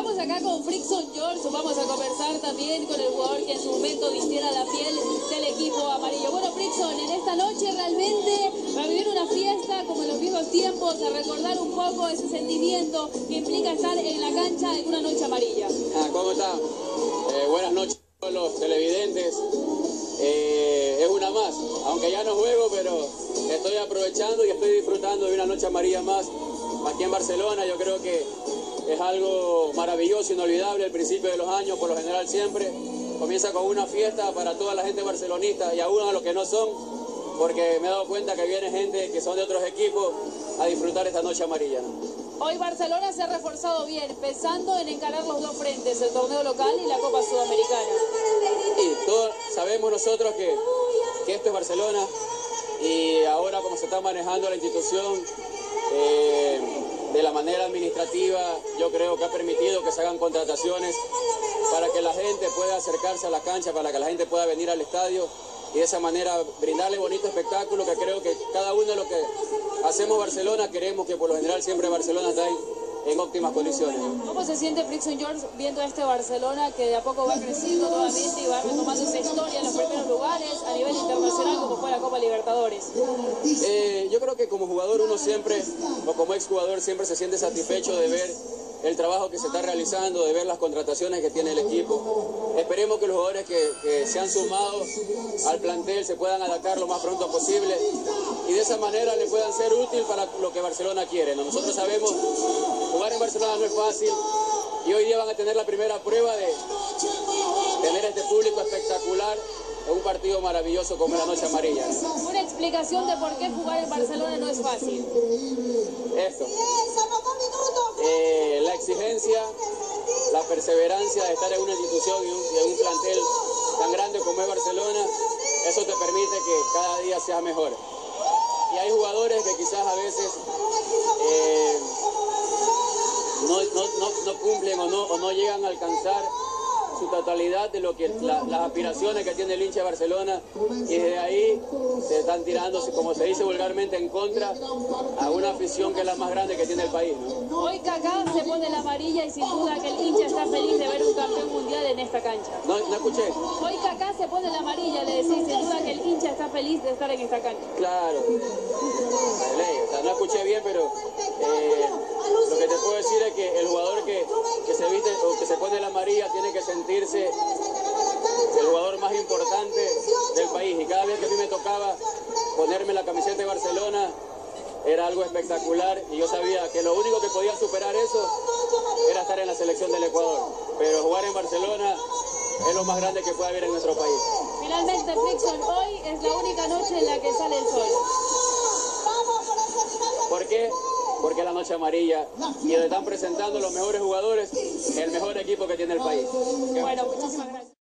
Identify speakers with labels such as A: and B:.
A: Estamos acá con Frickson George, vamos a conversar también con el jugador que en su momento vistiera la piel del equipo amarillo. Bueno, Frickson, en esta noche realmente va a vivir una fiesta como en los viejos tiempos, a recordar un poco ese sentimiento que implica estar en la cancha en una noche amarilla.
B: ¿Cómo está? Buenas noches a todos los televidentes. Es una más, aunque ya no juego, pero estoy aprovechando y estoy disfrutando de una noche amarilla más aquí en Barcelona. Yo creo que es algo maravilloso, inolvidable, el principio de los años, por lo general siempre comienza con una fiesta para toda la gente barcelonista y aún a los que no son, porque me he dado cuenta que viene gente que son de otros equipos a disfrutar esta noche amarilla, ¿no?
A: Hoy Barcelona se ha reforzado bien, pensando en encarar los dos frentes, el torneo local y la Copa Sudamericana.
B: Y todos sabemos nosotros que esto es Barcelona y ahora como se está manejando la institución de la manera administrativa, yo creo que ha permitido que se hagan contrataciones para que la gente pueda acercarse a la cancha, para que la gente pueda venir al estadio y de esa manera brindarle bonito espectáculo, que creo que cada uno de lo que hacemos Barcelona queremos que por lo general siempre Barcelona está en óptimas condiciones.
A: ¿Cómo se siente Frickson George viendo a este Barcelona que de a poco va creciendo nuevamente y va retomando esa historia en los primeros lugares a nivel internacional como fue la Copa Libertadores?
B: Yo creo que como jugador uno siempre, o como exjugador siempre se siente satisfecho de ver el trabajo que se está realizando, de ver las contrataciones que tiene el equipo. Esperemos que los jugadores que se han sumado al plantel se puedan adaptar lo más pronto posible y de esa manera le puedan ser útil para lo que Barcelona quiere, ¿no? Nosotros sabemos, jugar en Barcelona no es fácil y hoy día van a tener la primera prueba de tener este público espectacular en un partido maravilloso como la Noche Amarilla.
A: Una explicación de por qué jugar en Barcelona no es fácil.
B: Esto. La exigencia, la perseverancia de estar en una institución y en un plantel tan grande como es Barcelona, eso te permite que cada día seas mejor. Y hay jugadores que quizás a veces no cumplen o no llegan a alcanzar su totalidad de lo que las aspiraciones que tiene el hincha de Barcelona y desde ahí se están tirando, como se dice vulgarmente, en contra a una afición que es la más grande que tiene el país, ¿no?
A: Hoy Kaká se pone la amarilla y sin duda que el hincha está feliz de ver un campeón mundial en esta cancha.
B: No escuché.
A: Hoy Kaká se pone la amarilla, le decís, sin duda que el hincha está feliz de estar en esta cancha.
B: Claro, o sea, no escuché bien, pero lo que te puedo decir es que el jugador que se viste o que se pone la amarilla tiene que sentirse el jugador más importante del país, y cada vez que a mí me tocaba ponerme la camiseta de Barcelona era algo espectacular y yo sabía que lo único que podía superar eso era estar en la selección del Ecuador, pero jugar en Barcelona es lo más grande que puede haber en nuestro país.
A: Finalmente, Frickson, hoy es la única noche en la que sale el sol.
B: ¿Por qué? Porque es la Noche Amarilla y donde están presentando los mejores jugadores, el mejor equipo que tiene el país.
A: Bueno, muchísimas gracias.